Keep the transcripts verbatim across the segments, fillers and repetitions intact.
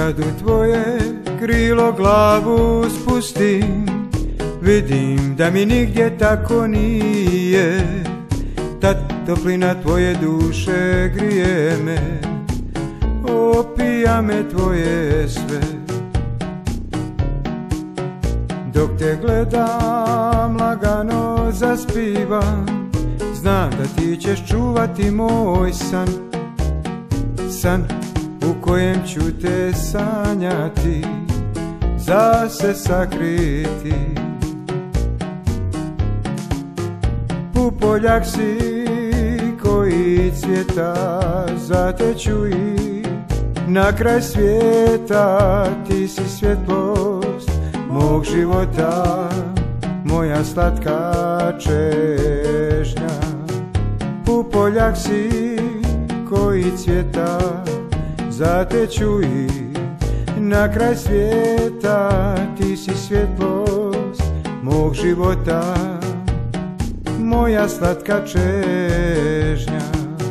Kad u tvoje krilo glavu spustim, vidim da mi nigdje tako nije. Ta toplina tvoje duše grije me, opija me tvoje sve. Dok te gledam lagano zaspivam, znam da ti ćeš čuvati moj san. San u kojem ću te sanjati, za se sakriti. Pupoljak si koji cvjeta, za te ću i na kraj svijeta. Ti si svjetlost mog života, moja slatka čežnja. Pupoljak si koji cvjeta, za te ću i na kraj svijeta. Ti si svjetlost mog života, moja slatka čežnja.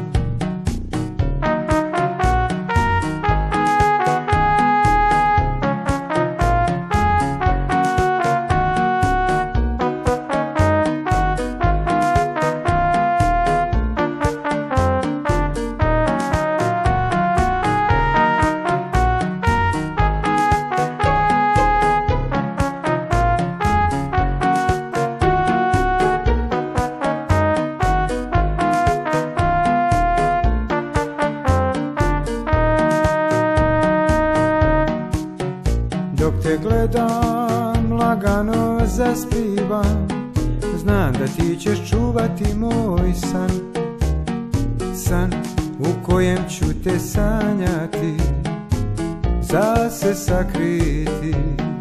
Dok te gledam lagano zaspivam, znam da ti ćeš čuvati moj san. San u kojem ću te sanjati, za se sakriti.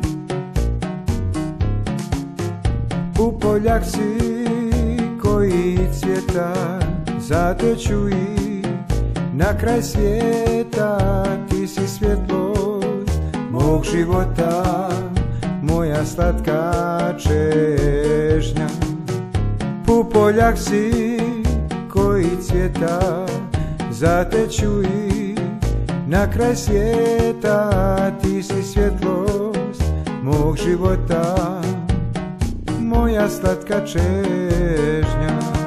Pupoljak si koji cvjeta, za te ću i na kraj svijeta. Ti si svjetlost mog života, moja slatka čežnja. Pupoljak si koji cvjeta, za te ću i na kraj svijeta. Ti si svjetlost mog života, moja slatka čežnja.